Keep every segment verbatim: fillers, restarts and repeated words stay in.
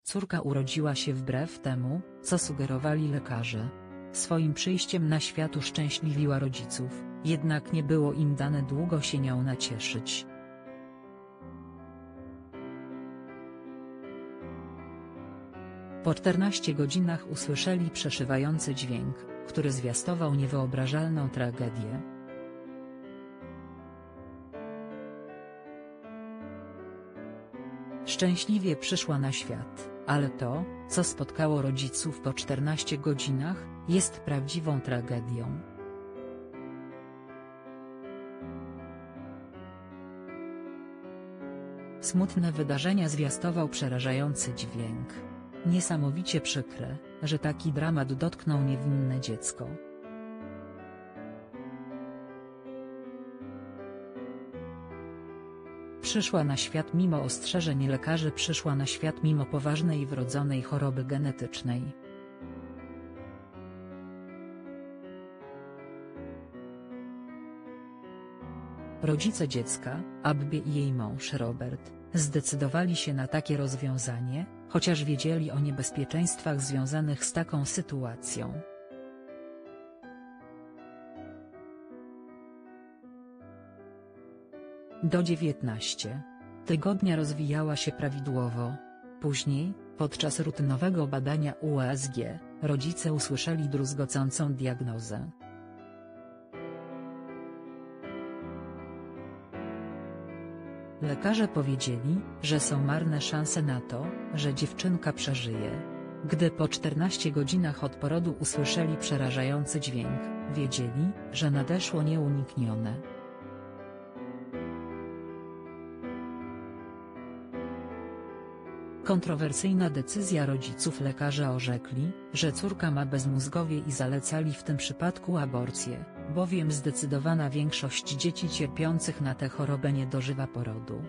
Córka urodziła się wbrew temu, co sugerowali lekarze. Swoim przyjściem na świat uszczęśliwiła rodziców, jednak nie było im dane długo się nią nacieszyć. Po czternastu godzinach usłyszeli przeszywający dźwięk, który zwiastował niewyobrażalną tragedię. Szczęśliwie przyszła na świat, ale to, co spotkało rodziców po czternastu godzinach, jest prawdziwą tragedią. Smutne wydarzenia zwiastował przerażający dźwięk. Niesamowicie przykre, że taki dramat dotknął niewinne dziecko. Przyszła na świat mimo ostrzeżeń lekarzy, przyszła na świat mimo poważnej wrodzonej choroby genetycznej. Rodzice dziecka, Abby i jej mąż Robert, zdecydowali się na takie rozwiązanie, chociaż wiedzieli o niebezpieczeństwach związanych z taką sytuacją. Do dziewiętnastego tygodnia rozwijała się prawidłowo. Później, podczas rutynowego badania U S G, rodzice usłyszeli druzgocącą diagnozę. Lekarze powiedzieli, że są marne szanse na to, że dziewczynka przeżyje. Gdy po czternastu godzinach od porodu usłyszeli przerażający dźwięk, wiedzieli, że nadeszło nieuniknione. Kontrowersyjna decyzja rodziców. Lekarze orzekli, że córka ma bezmózgowie i zalecali w tym przypadku aborcję, bowiem zdecydowana większość dzieci cierpiących na tę chorobę nie dożywa porodu.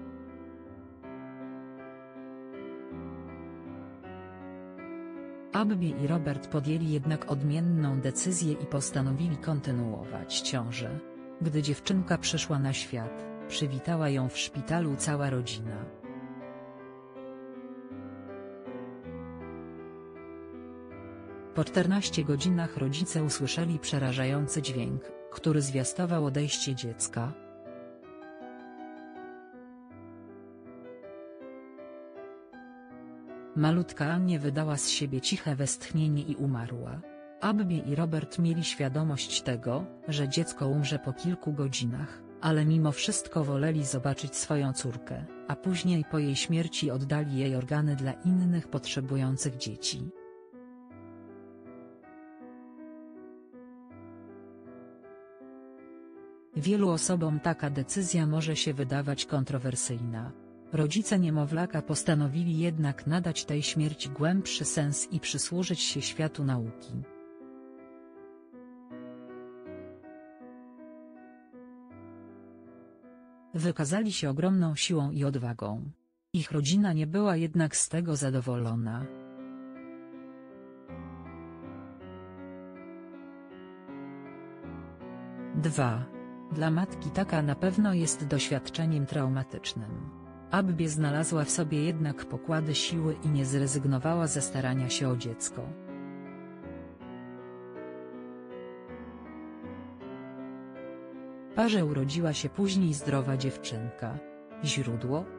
Abby i Robert podjęli jednak odmienną decyzję i postanowili kontynuować ciążę. Gdy dziewczynka przyszła na świat, przywitała ją w szpitalu cała rodzina. Po czternastu godzinach rodzice usłyszeli przerażający dźwięk, który zwiastował odejście dziecka. Malutka Annie wydała z siebie ciche westchnienie i umarła. Abby i Robert mieli świadomość tego, że dziecko umrze po kilku godzinach, ale mimo wszystko woleli zobaczyć swoją córkę, a później po jej śmierci oddali jej organy dla innych potrzebujących dzieci. Wielu osobom taka decyzja może się wydawać kontrowersyjna. Rodzice niemowlaka postanowili jednak nadać tej śmierci głębszy sens i przysłużyć się światu nauki. Wykazali się ogromną siłą i odwagą. Ich rodzina nie była jednak z tego zadowolona. dwa. Dla matki taka na pewno jest doświadczeniem traumatycznym. Abby znalazła w sobie jednak pokłady siły i nie zrezygnowała ze starania się o dziecko. Parze urodziła się później zdrowa dziewczynka. Źródło: